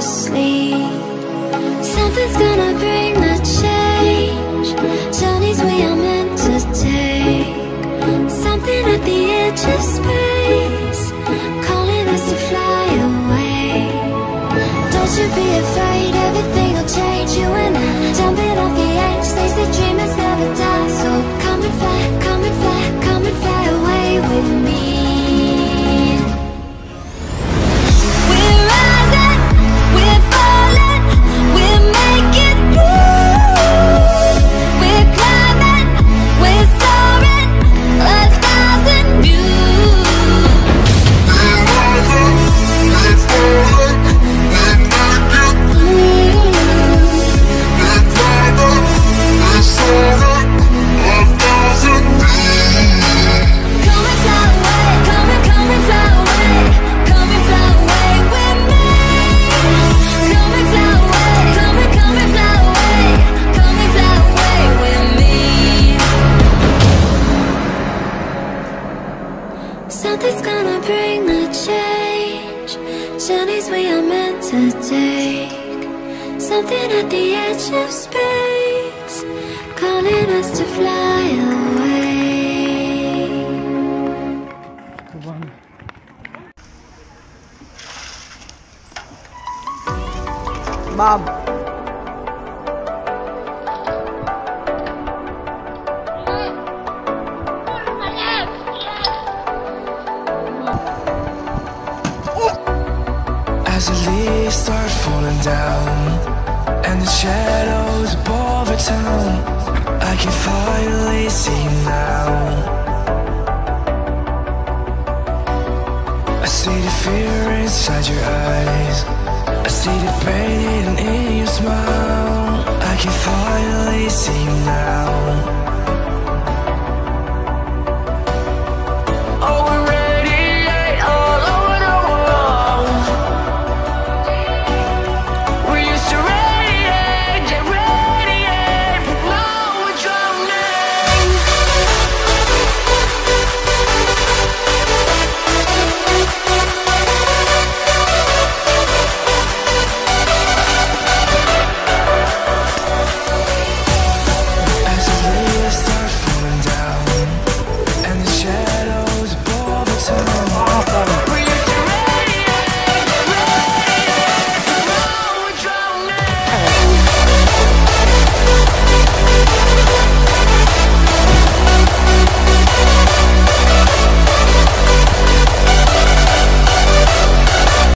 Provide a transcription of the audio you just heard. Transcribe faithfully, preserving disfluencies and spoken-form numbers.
sleep. Something's gonna bring the change. Journeys we are meant to take. Something at the edge of space, calling us to fly away. Don't you be afraid, everything will change. You and I, jumping off the edge. They say dreamers never die. So come and fly, come and fly, come and fly away with me. We're rising, we're falling, we're making moves. We're climbing, we're soaring, a thousand views. We're rising, we're falling, we're making moves. We're climbing, we're soaring, a thousand views. Come and fly away, come and come and fly away, come and fly away with me. Come and fly away, come and come and fly away, come and fly away with me. Something's gonna bring the change. Journeys we are meant to take. Something at the edge of space, calling us to fly away. Mom. As the leaves start falling down and the shadows above the town, I can finally see you now. I see the fear inside your eyes, I see the pain hidden in your smile. I can finally see you now.